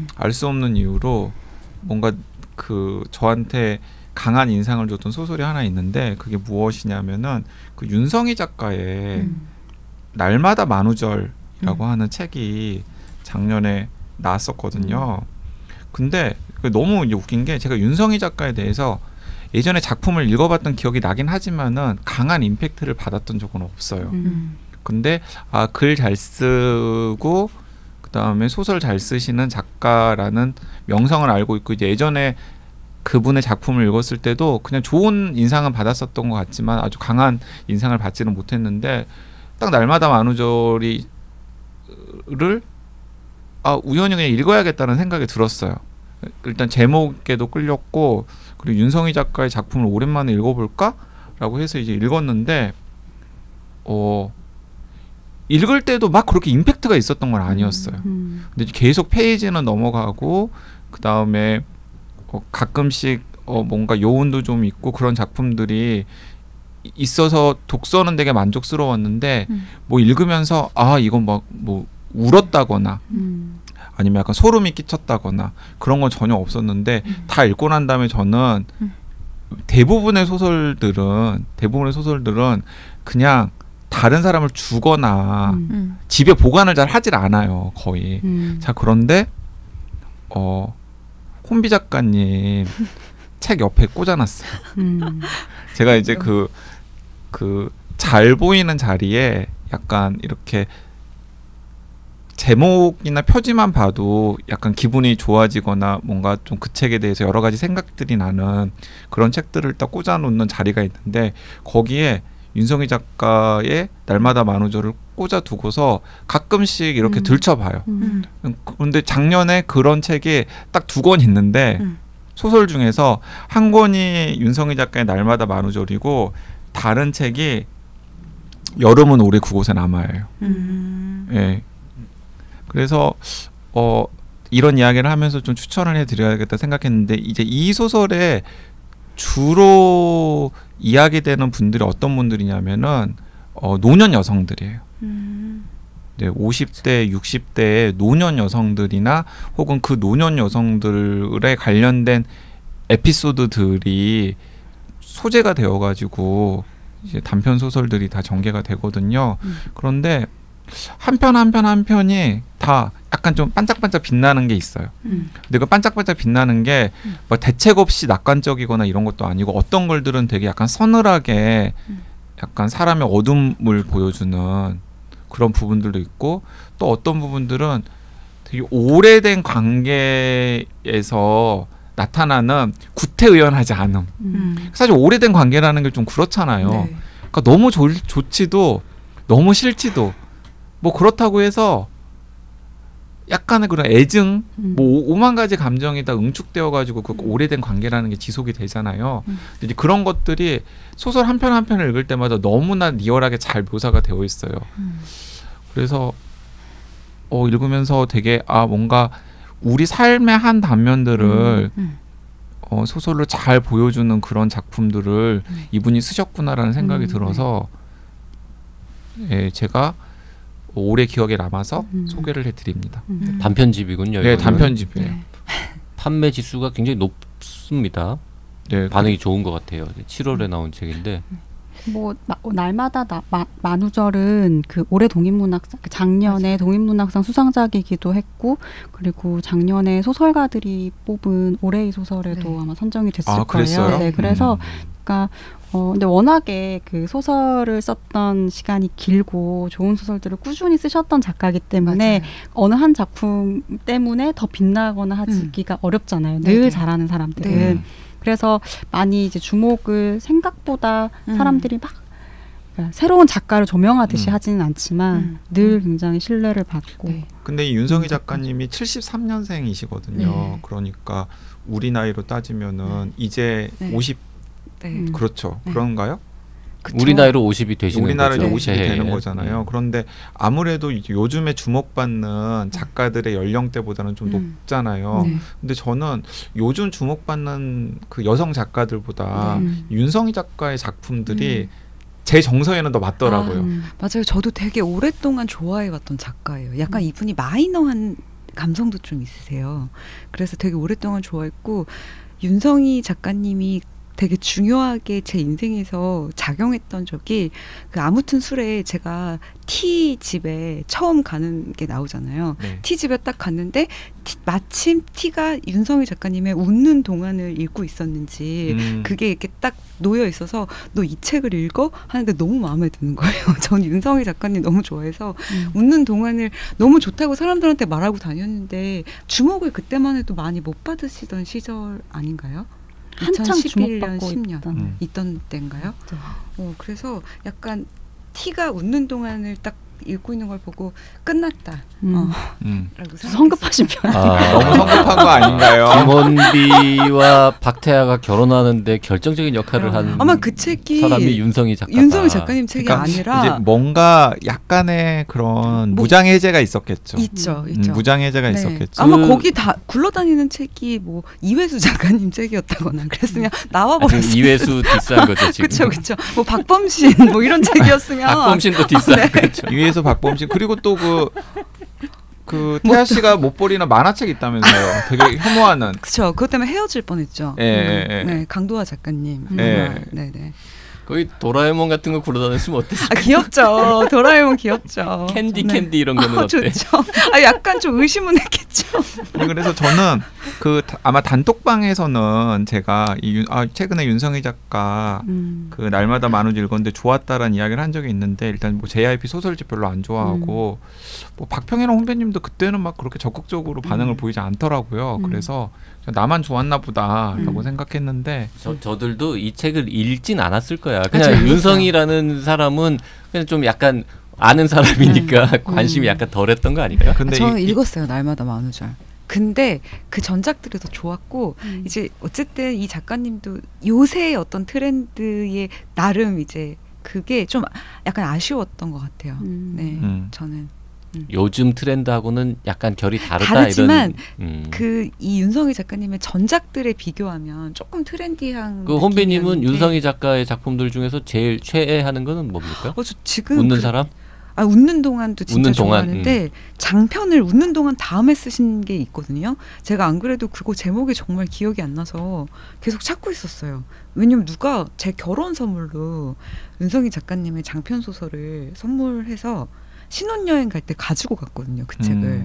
뭔가 그 저한테 강한 인상을 줬던 소설이 하나 있는데 그게 무엇이냐면은 그 윤성희 작가의 날마다 만우절이라고 하는 책이 작년에 나왔었거든요. 근데 너무 이제 웃긴 게 제가 윤성희 작가에 대해서 예전에 작품을 읽어봤던 기억이 나긴 하지만은 강한 임팩트를 받았던 적은 없어요. 근데 글 잘 쓰고 그다음에 소설 잘 쓰시는 작가라는 명성을 알고 있고 이제 예전에 그분의 작품을 읽었을 때도 그냥 좋은 인상은 받았었던 것 같지만 아주 강한 인상을 받지는 못했는데 딱 날마다 만우절이를 우연히 그냥 읽어야겠다는 생각이 들었어요. 일단 제목에도 끌렸고 그리고 윤성희 작가의 작품을 오랜만에 읽어볼까라고 해서 이제 읽었는데 읽을 때도 막 그렇게 임팩트가 있었던 건 아니었어요. 근데 계속 페이지는 넘어가고 그 다음에 가끔씩 뭔가 요운도 좀 있고 그런 작품들이 있어서 독서는 되게 만족스러웠는데 뭐 읽으면서 이건 막 뭐 울었다거나 아니면 약간 소름이 끼쳤다거나 그런 건 전혀 없었는데 다 읽고 난 다음에 저는 대부분의 소설들은 그냥 다른 사람을 주거나 집에 보관을 잘 하질 않아요, 거의. 자, 그런데 혼비 작가님 책 옆에 꽂아놨어요. 제가 이제 그 잘 보이는 자리에 약간 이렇게 제목이나 표지만 봐도 약간 기분이 좋아지거나 뭔가 좀 그 책에 대해서 여러 가지 생각들이 나는 그런 책들을 딱 꽂아놓는 자리가 있는데 거기에 윤성희 작가의 날마다 만우절을 꽂아두고서 가끔씩 이렇게 들춰봐요. 그런데 작년에 그런 책이 딱 2권 있는데 소설 중에서 한 권이 윤성희 작가의 날마다 만우절이고 다른 책이 여름은 우리 그곳에 남아요. 예. 그래서 이런 이야기를 하면서 좀 추천을 해드려야겠다 생각했는데 이제 이 소설에 주로 이야기되는 분들이 어떤 분들이냐면은 노년 여성들이에요. 네, 50대, 60대의 노년 여성들이나 혹은 그 노년 여성들에 관련된 에피소드들이 소재가 되어가지고 이제 단편 소설들이 다 전개가 되거든요. 그런데 한 편이 다 약간 좀 반짝반짝 빛나는 게 있어요. 근데 그 반짝반짝 빛나는 게 뭐 대책 없이 낙관적이거나 이런 것도 아니고 어떤 걸들은 되게 약간 서늘하게 약간 사람의 어둠을 보여주는 그런 부분들도 있고 또 어떤 부분들은 되게 오래된 관계에서 나타나는 구태의연하지 않음. 사실 오래된 관계라는 게 좀 그렇잖아요. 네. 그러니까 너무 좋지도 너무 싫지도 뭐 그렇다고 해서 약간의 그런 애증, 뭐 오만 가지 감정이 다 응축되어 가지고 그 오래된 관계라는 게 지속이 되잖아요. 근데 이제 그런 것들이 소설 한 편 한 편을 읽을 때마다 너무나 리얼하게 잘 묘사가 되어 있어요. 그래서 읽으면서 되게 뭔가 우리 삶의 한 단면들을 소설로 잘 보여주는 그런 작품들을 이분이 쓰셨구나라는 생각이 들어서 예, 제가 오래 기억에 남아서 소개를 해드립니다. 단편집이군요. 네, 이거는. 단편집이에요. 네. 판매 지수가 굉장히 높습니다. 네, 반응이 좋은 것 같아요. 7월에 나온 책인데 뭐 날마다 만우절은 그 올해 독립문학상 작년에 독립문학상 수상작이기도 했고 그리고 작년에 소설가들이 뽑은 올해의 소설에도 네. 아마 선정이 됐을 거예요. 그랬어요? 네, 그래서 그러니까 근데 워낙에 그 소설을 썼던 시간이 길고 좋은 소설들을 꾸준히 쓰셨던 작가이기 때문에 맞아요. 어느 한 작품 때문에 더 빛나거나 하기가 어렵잖아요. 늘 네네. 잘하는 사람들은. 네. 그래서 많이 이제 주목을 생각보다 사람들이 막 그러니까 새로운 작가를 조명하듯이 하지는 않지만 늘 굉장히 신뢰를 받고 네. 근데 이 윤성희 작가님이 73년생이시거든요. 네. 그러니까 우리 나이로 따지면은 이제 네. 50 네. 그렇죠. 네. 그런가요? 그쵸. 우리 나이로 50이 되시는 우리나라에 거죠. 50이 네. 되는 거잖아요. 그런데 아무래도 이제 요즘에 주목받는 작가들의 연령대보다는 좀 높잖아요. 네. 근데 저는 요즘 주목받는 그 여성 작가들보다 윤성희 작가의 작품들이 제 정서에는 더 맞더라고요. 맞아요. 저도 되게 오랫동안 좋아해왔던 작가예요. 약간 이분이 마이너한 감성도 좀 있으세요. 그래서 되게 오랫동안 좋아했고 윤성희 작가님이 되게 중요하게 제 인생에서 작용했던 적이 그 아무튼 술에 제가 티 집에 처음 가는 게 나오잖아요. 네. 티 집에 딱 갔는데 마침 티가 윤성희 작가님의 웃는 동안을 읽고 있었는지 그게 이렇게 딱 놓여 있어서 너 이 책을 읽어? 하는데 너무 마음에 드는 거예요. 전 윤성희 작가님 너무 좋아해서 웃는 동안을 너무 좋다고 사람들한테 말하고 다녔는데 주목을 그때만 해도 많이 못 받으시던 시절 아닌가요? 한창 2011년, 주목받고 10년 있던 때인가요? 그래서 약간 티가 웃는 동안을 딱 읽고 있는 걸 보고 끝났다. 라고 성급하신 편. 너무 성급한 거 아닌가요? 김원비와 박태하가 결혼하는데 결정적인 역할을 한 아마 그 책이 사람이 윤성희 작가다. 윤성희 작가님 책이 그러니까 아니라 이제 뭔가 약간의 그런 뭐, 무장 해제가 있었겠죠. 있죠. 무장 해제가 네. 있었겠죠. 아마 거기 다 굴러다니는 책이 뭐 이회수 작가님 책이었다거나 그랬으면 나와버렸어요. 이회수 디스한 거죠 지금. 그렇죠. 뭐 박범신 뭐 이런 책이었으면 박범신도 디스한 네. 거죠. 위에서 박범신 그리고 또 그 그 태아 씨가 못 버리는 만화책 있다면서요. 되게 혐오하는. 그쵸. 그것 때문에 헤어질 뻔했죠. 예. 네, 강도화 작가님. 예. 네네. 거의 도라에몽 같은 거 굴러다녔으면 어땠을까? 아 귀엽죠. 도라에몽 귀엽죠. 캔디 네. 캔디 이런 거는 어때? 좋죠. 아 약간 좀 의심은 했겠죠. 그래서 저는 아마 단톡방에서는 제가 최근에 윤성희 작가 그 날마다 만우절 읽었는데 좋았다라는 이야기를 한 적이 있는데 일단 뭐 JYP 소설집 별로 안 좋아하고 뭐 박평이랑 홍배님도 그때는 막 그렇게 적극적으로 반응을 보이지 않더라고요. 그래서 나만 좋았나 보다라고 생각했는데 저들도 이 책을 읽진 않았을 거야. 그냥 그렇죠. 윤성이라는 사람은 그냥 좀 약간 아는 사람이니까 관심이 약간 덜했던 거 아닐까요? 근데 저는 읽었어요. 날마다 만우절. 근데 그 전작들이 더 좋았고 이제 어쨌든 이 작가님도 요새의 어떤 트렌드의 나름 이제 그게 좀 약간 아쉬웠던 것 같아요. 네, 저는. 요즘 트렌드하고는 약간 결이 다르다 다르지만 이런. 그 이 윤성희 작가님의 전작들에 비교하면 조금 트렌디한. 그 혼배님은 느낌이었는데. 윤성희 작가의 작품들 중에서 제일 최애하는 거는 뭡니까? 저 지금 웃는 사람? 웃는 동안도 진짜 웃는 동안, 좋아하는데 장편을 웃는 동안 다음에 쓰신 게 있거든요. 제가 안 그래도 그거 제목이 정말 기억이 안 나서 계속 찾고 있었어요. 왜냐면 누가 제 결혼 선물로 윤성희 작가님의 장편 소설을 선물해서 신혼여행 갈 때 가지고 갔거든요. 그 책을.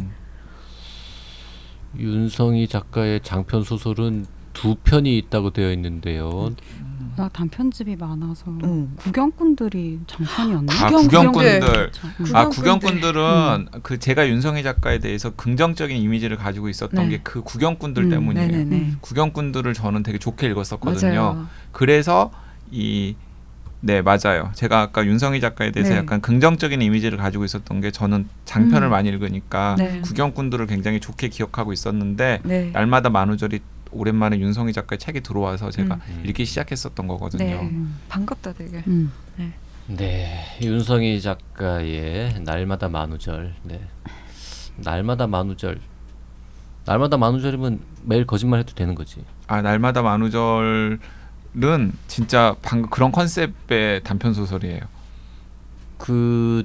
윤성희 작가의 장편 소설은 2편이 있다고 되어 있는데요. 나 단편집이 많아서 구경꾼들이 장편이었나? 구경꾼들. 구경꾼들. 구경꾼들은 그 제가 윤성희 작가에 대해서 긍정적인 이미지를 가지고 있었던 게 그 구경꾼들 때문이에요. 네네네. 구경꾼들을 저는 되게 좋게 읽었었거든요. 맞아요. 그래서 네, 맞아요. 제가 아까 윤성희 작가에 대해서 네. 약간 긍정적인 이미지를 가지고 있었던 게 저는 장편을 많이 읽으니까 네. 구경꾼들을 굉장히 좋게 기억하고 있었는데 네. 날마다 만우절이 오랜만에 윤성희 작가의 책이 들어와서 제가 읽기 시작했었던 거거든요. 네. 반갑다 되게. 네, 윤성희 작가의 날마다 만우절. 네, 날마다 만우절. 날마다 만우절이면 매일 거짓말해도 되는 거지. 날마다 만우절은 진짜 방금 그런 컨셉의 단편 소설이에요. 그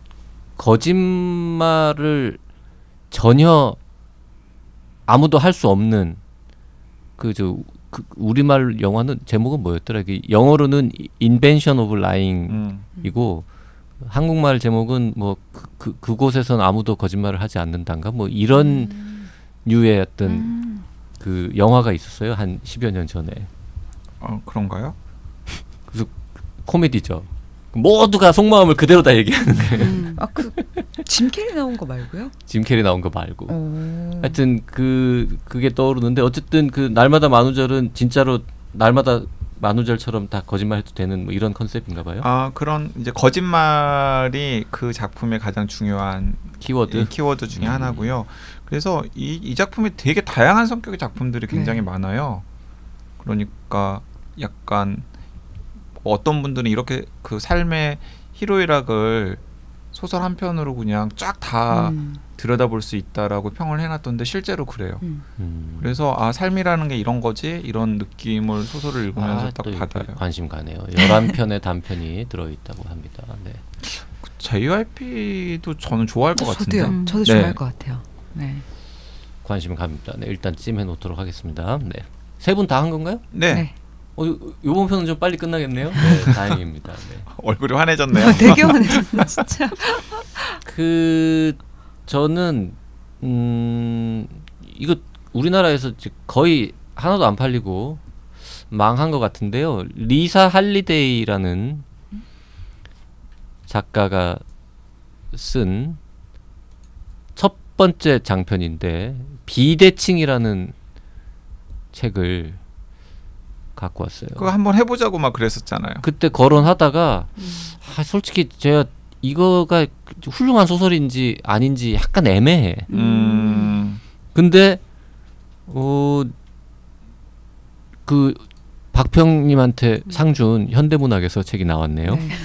거짓말을 전혀 아무도 할 수 없는 그 우리말 영화는 제목은 뭐였더라? 영어로는 Invention of Lying이고 한국말 제목은 뭐 그곳에선 아무도 거짓말을 하지 않는단가 뭐 이런 류의 어떤 그 영화가 있었어요. 한 10여 년 전에. 그런가요? 그래서 코미디죠. 모두가 속마음을 그대로 다 얘기하는 거예요. 짐 캐리 나온 거 말고요? 짐 캐리 나온 거 말고. 하여튼 그게 떠오르는데 어쨌든 그 날마다 만우절은 진짜로 날마다 만우절처럼 다 거짓말해도 되는 뭐 이런 컨셉인가 봐요. 그런 이제 거짓말이 그 작품의 가장 중요한 키워드 중에 하나고요. 그래서 이 작품이 되게 다양한 성격의 작품들이 굉장히 많아요. 그러니까 약간 어떤 분들은 이렇게 그 삶의 희로애락을 소설 한 편으로 그냥 쫙 다 들여다볼 수 있다라고 평을 해놨던데 실제로 그래요. 그래서 삶이라는 게 이런 거지 이런 느낌을 소설을 읽으면서 딱 받아요. 관심 가네요. 11편의 단편이 들어있다고 합니다. 네. JYP도 저는 좋아할 것 같은데. 저도 좋아할 것 같아요. 네. 관심 갑니다. 네, 일단 찜해 놓도록 하겠습니다. 네. 세 분 다 한 건가요? 네. 요번 편은 좀 빨리 끝나겠네요. 네, 다행입니다. 네. 얼굴이 환해졌네요. 되게 환해졌어, 진짜. 저는 이거 우리나라에서 거의 하나도 안 팔리고 망한 것 같은데요. 리사 할리데이라는 작가가 쓴 첫 번째 장편인데 비대칭이라는 책을 갖고 왔어요. 그거 한번 해보자고 막 그랬었잖아요. 그때 거론하다가 솔직히 제가 이거가 훌륭한 소설인지 아닌지 약간 애매해. 근데 그 박평님한테 상 준 현대문학에서 책이 나왔네요. 네.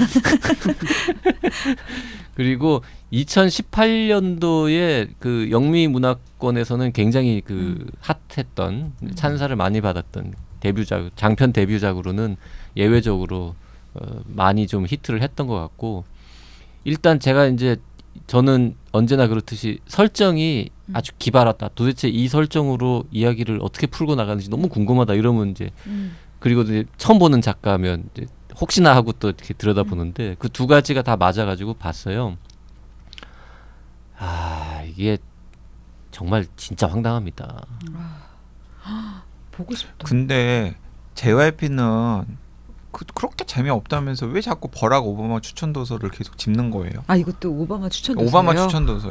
그리고 2018년도에 그 영미문학권에서는 굉장히 그 핫했던 찬사를 많이 받았던 데뷔작, 장편 데뷔작으로는 예외적으로 많이 좀 히트를 했던 것 같고, 일단 제가 이제 저는 언제나 그렇듯이 설정이 아주 기발하다. 도대체 이 설정으로 이야기를 어떻게 풀고 나가는지 너무 궁금하다. 이러면 이제 그리고 이제 처음 보는 작가면 이제 혹시나 하고 또 이렇게 들여다보는데 그 두 가지가 다 맞아가지고 봤어요. 아 이게 정말 진짜 황당합니다. 보고 싶다. 근데 JYP는 그렇게 재미없다면서 왜 자꾸 버락 오바마 추천 도서를 계속 짚는 거예요? 아 이것도 오바마 추천 도서예요? 오바마 추천 도서예요.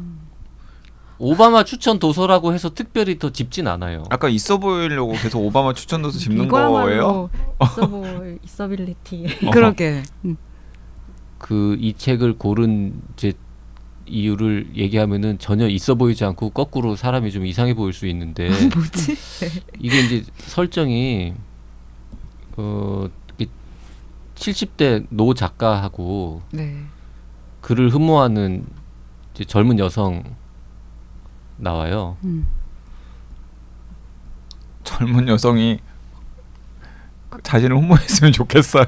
오바마 추천 도서라고 해서 특별히 더 짚진 않아요. 아까 있어 보이려고 계속 오바마 추천 도서 짚는 이거야말로 거예요? 있어빌리티. 그러게. 그 이 책을 고른 이제 이유를 얘기하면은 전혀 있어 보이지 않고 거꾸로 사람이 좀 이상해 보일 수 있는데 뭐지? 이게 이제 설정이 70대 노 작가하고 네. 글을 흠모하는 이제 젊은 여성 나와요. 젊은 여성이 자신을 흠모했으면 좋겠어요.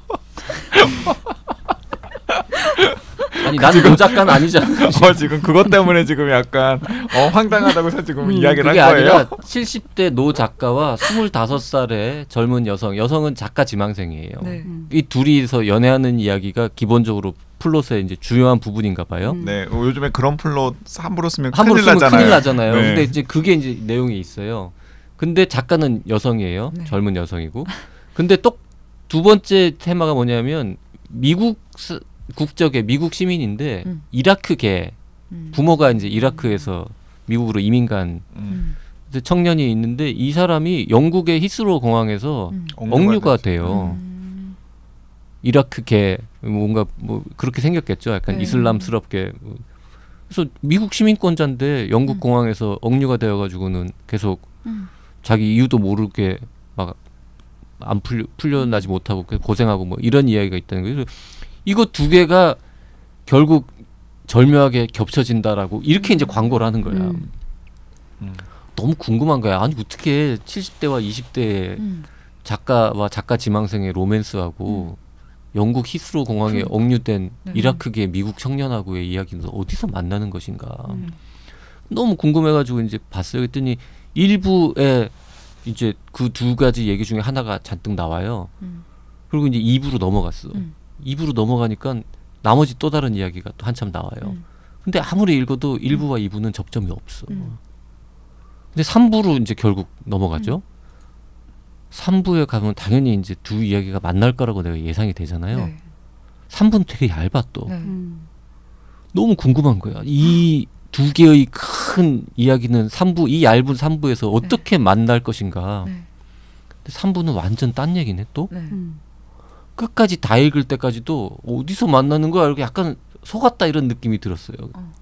아니 나는 노 작가는 아니잖아. 지금 그것 때문에 지금 약간 황당하다고 지금 이야기를 그게 한 거예요. 아니라 70대 노 작가와 25살의 젊은 여성은 작가 지망생이에요. 네. 이 둘이서 연애하는 이야기가 기본적으로 플롯의 이제 주요한 부분인가 봐요. 네, 요즘에 그런 플롯 함부로 쓰면 함부로 큰일 쓰면 큰일 나잖아요. 네. 근데 이제 그게 이제 내용이 있어요. 근데 작가는 여성이에요. 네. 젊은 여성이고. 근데 또 두 번째 테마가 뭐냐면 미국 국적의 미국 시민인데 이라크계 부모가 이제 이라크에서 미국으로 이민 간 청년이 있는데 이 사람이 영국의 히스로 공항에서 억류가 돼요. 이라크계 뭔가 뭐 그렇게 생겼겠죠. 약간 네. 이슬람스럽게. 그래서 미국 시민권자인데 영국 공항에서 억류가 되어가지고는 계속 자기 이유도 모르게 막 안 풀려나지 못하고 고생하고 뭐 이런 이야기가 있다는 거예요. 그래서 이거 두 개가 결국 절묘하게 겹쳐진다라고 이렇게 이제 광고를 하는 거야. 너무 궁금한 거야. 아니 어떻게 70대와 20대의 작가와 작가 지망생의 로맨스하고 영국 히스로 공항에 억류된 이라크계 미국 청년하고의 이야기는 어디서 만나는 것인가. 너무 궁금해가지고 이제 봤어요. 그랬더니 일부에 이제 그 두 가지 얘기 중에 하나가 잔뜩 나와요. 그리고 이제 2부로 넘어갔어. 2부로 넘어가니까 나머지 또 다른 이야기가 또 한참 나와요. 근데 아무리 읽어도 1부와 2부는 접점이 없어. 근데 3부로 이제 결국 넘어가죠. 3부에 가면 당연히 이제 두 이야기가 만날 거라고 내가 예상이 되잖아요. 네. 3부는 되게 얇아 또. 네. 너무 궁금한 거야. 이 두 개의 큰 이야기는 3부, 이 얇은 3부에서 어떻게 만날 것인가. 네. 근데 3부는 완전 딴 얘기네 또. 네. 끝까지 다 읽을 때까지도 어디서 만나는 거야 이렇게 약간 속았다 이런 느낌이 들었어요.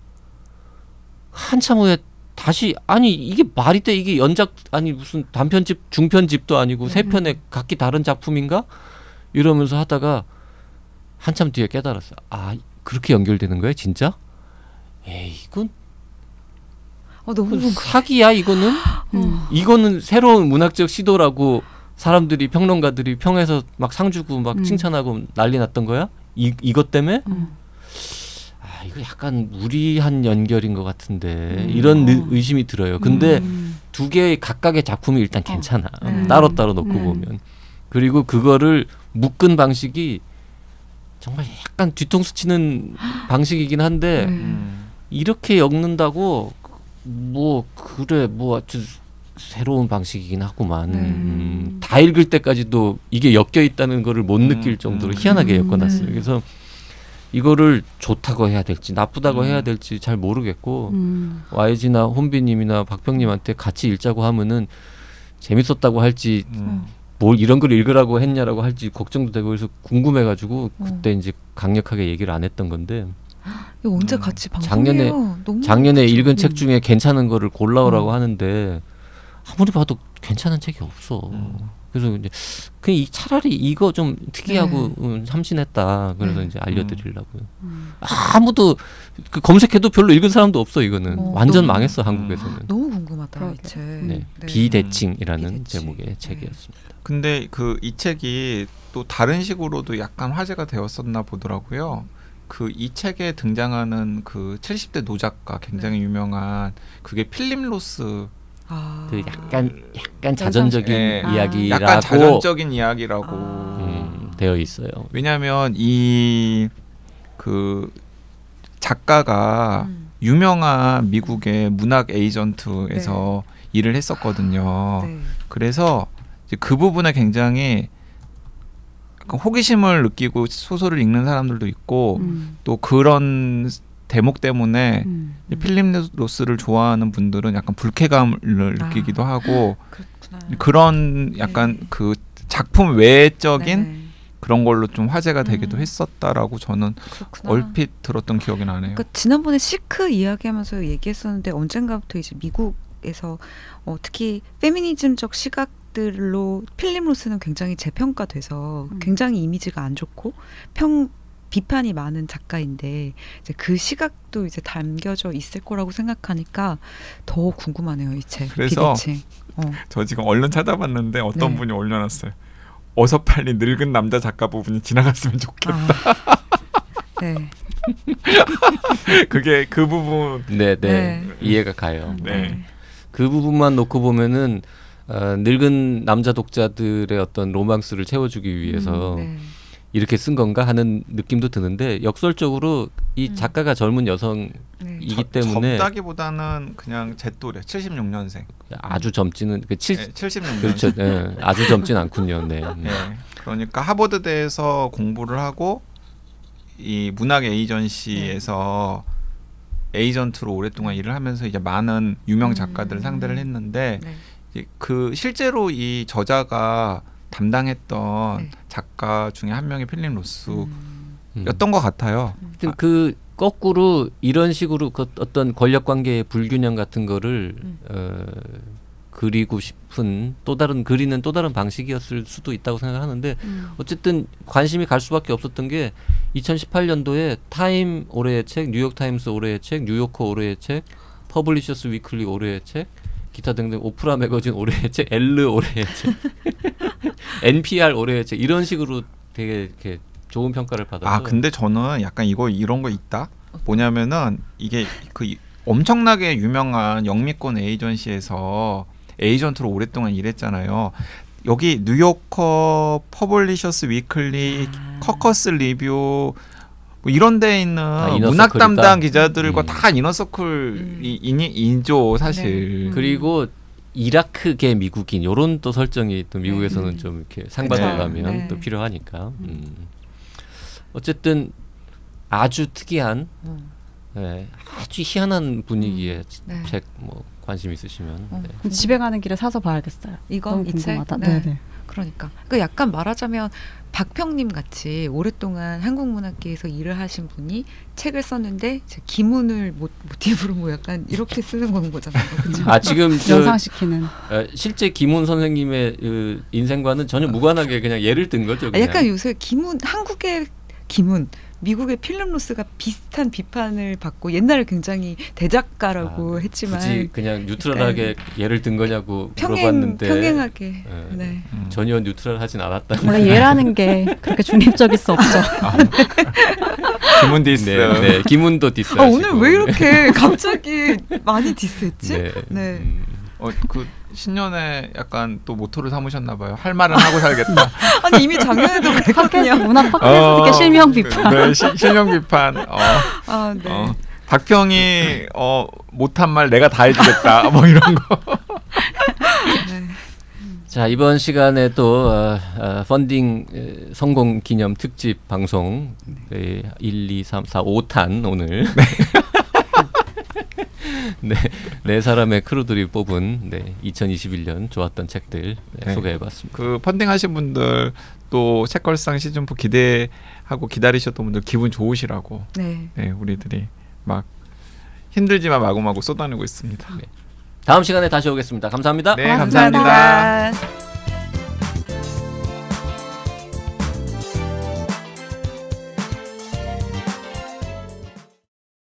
한참 후에 다시 아니 이게 말이 돼 이게 연작 아니 무슨 단편집 중편집도 아니고 세 편의 각기 다른 작품인가 이러면서 하다가 한참 뒤에 깨달았어요. 아 그렇게 연결되는 거야 진짜? 에이 이건 너무 사기야 이거는. 이거는 새로운 문학적 시도라고 사람들이 평론가들이 평에서 막 상 주고 막 칭찬하고 난리 났던 거야? 이것 때문에? 아 이거 약간 무리한 연결인 것 같은데 이런 의심이 들어요. 근데 두 개의 각각의 작품이 일단 괜찮아. 따로따로 놓고 보면. 그리고 그거를 묶은 방식이 정말 약간 뒤통수 치는 방식이긴 한데 이렇게 엮는다고 뭐 그래 뭐 아주 새로운 방식이긴 하구만. 다 읽을 때까지도 이게 엮여 있다는 거를 못 느낄 정도로 희한하게 엮어놨어요. 그래서 이거를 좋다고 해야 될지 나쁘다고 해야 될지 잘 모르겠고 YG나 혼비님이나 박평님한테 같이 읽자고 하면은 재밌었다고 할지 뭘 이런 걸 읽으라고 했냐라고 할지 걱정도 되고 그래서 궁금해가지고 그때 이제 강력하게 얘기를 안 했던 건데 이거 언제 같이 방송해요? 작년에 읽은 책 중에 괜찮은 거를 골라오라고 하는데 아무리 봐도 괜찮은 책이 없어. 그래서 이제 그냥 차라리 이거 좀 특이하고 참신했다. 그래서 이제 알려드리려고요. 아무도 그 검색해도 별로 읽은 사람도 없어. 이거는 완전 망했어 한국에서는. 너무 궁금하다 이 책. 네. 비대칭이라는 제목의 책이었습니다. 근데 이 책이 또 다른 식으로도 약간 화제가 되었었나 보더라고요. 그 이 책에 등장하는 그 70대 노작가 굉장히 유명한 그게 필립 로스 그 약간 자전적인 예, 이야기라고 약간 자전적인 이야기라고 되어 있어요. 왜냐하면 이 그 작가가 유명한 미국의 문학 에이전트에서 일을 했었거든요. 네. 그래서 이제 그 부분에 굉장히 약간 호기심을 느끼고 소설을 읽는 사람들도 있고 또 그런 대목 때문에 필립 로스를 좋아하는 분들은 약간 불쾌감을 느끼기도 하고 그렇구나. 그런 약간 네. 그 작품 외적인 네. 그런 걸로 좀 화제가 되기도 했었다라고 저는 그렇구나. 얼핏 들었던 기억이 나네요. 그러니까 지난번에 시크 이야기하면서 얘기했었는데 언젠가부터 이제 미국에서 특히 페미니즘적 시각들로 필립 로스는 굉장히 재평가돼서 굉장히 이미지가 안 좋고 비판이 많은 작가인데 이제 그 시각도 이제 담겨져 있을 거라고 생각하니까 더 궁금하네요, 이 책. 그래서 비대칭. 저 지금 얼른 찾아봤는데 어떤 네. 분이 올려놨어요. 어서 빨리 늙은 남자 작가 부분이 지나갔으면 좋겠다. 네. 그게 그 부분. 네. 이해가 가요. 네. 그 부분만 놓고 보면은 늙은 남자 독자들의 어떤 로망스를 채워주기 위해서 네. 이렇게 쓴 건가 하는 느낌도 드는데 역설적으로 이 작가가 젊은 여성이기 네. 때문에 젊다기보다는 그냥 제 또래 76년생. 아주 젊지는 네, 76년생. 그렇죠. 네, 아주 젊진 않군요. 네. 네. 그러니까 하버드대에서 공부를 하고 이 문학 에이전시에서 에이전트로 오랫동안 일을 하면서 이제 많은 유명 작가들을 상대를 했는데 이제 그 실제로 이 저자가 담당했던 작가 중에 한 명이 필립 로스였던 것 같아요. 그 거꾸로 이런 식으로 그 어떤 권력 관계의 불균형 같은 거를 그리고 싶은 그리는 또 다른 방식이었을 수도 있다고 생각하는데 어쨌든 관심이 갈 수밖에 없었던 게 2018년도에 타임 올해의 책, 뉴욕 타임스 올해의 책, 뉴요커 올해의 책, 퍼블리셔스 위클리 올해의 책, 기타 등등 오프라 매거진 올해의 책, 엘르 올해의 책, NPR 올해의 책 이런 식으로 되게 이렇게 좋은 평가를 받아서. 근데 저는 약간 이런 거 있다. 뭐냐면은 이게 그 엄청나게 유명한 영미권 에이전시에서 에이전트로 오랫동안 일했잖아요. 여기 뉴요커, 퍼블리셔스 위클리, 커커스 리뷰 뭐 이런 데에 있는 문학 담당 기자들과 다 이너서클이죠 사실. 그리고 이라크계 미국인 이런 또 설정이 또 미국에서는 좀 이렇게 상 받으려면 또 필요하니까. 어쨌든 아주 특이한 아주 희한한 분위기의 책 뭐 관심 있으시면 집에 가는 길에 사서 봐야겠어요. 이거 이 책? 네. 그러니까 약간 말하자면 박평님 같이 오랫동안 한국문학계에서 일을 하신 분이 책을 썼는데 기문을 모티브로 뭐 약간 이렇게 쓰는 거잖아요. 그렇죠? 지금 연상시키는 실제 김훈 선생님의 그 인생과는 전혀 무관하게 그냥 예를 든 거죠. 그냥. 약간 요새 한국의 김훈, 미국의 필립 로스가 비슷한 비판을 받고 옛날에 굉장히 대작가라고 했지만 굳이 그냥 뉴트럴하게 예를 든 거냐고 물어봤는데 평행하게 전혀 뉴트럴하진 않았다. 원래 예라는 게 그렇게 중립적일 수 없죠. 김훈 디스. 네, 김훈도 디스. 오늘 왜 이렇게 갑자기 많이 디스했지? 그 신년에 약간 또 모토를 삼으셨나 봐요. 할 말은 하고 살겠다. 아니 이미 작년에도 그랬거든요. 문학 팟캐스트계 실명 비판. 네, 실명 비판. 네. 박평이 못한 말 내가 다 해주겠다. 뭐 이런 거. 자, 이번 시간에 또 펀딩 성공 기념 특집 방송 1, 2, 3, 4, 5탄 오늘 네 사람의 크루들이 뽑은 2021년 좋았던 책들 소개해봤습니다. 그 펀딩하신 분들 또 책걸상 시즌4 기대하고 기다리셨던 분들 기분 좋으시라고 우리들이 막 힘들지만 마구마구 쏟아내고 있습니다. 다음 시간에 다시 오겠습니다. 감사합니다. 네, 감사합니다.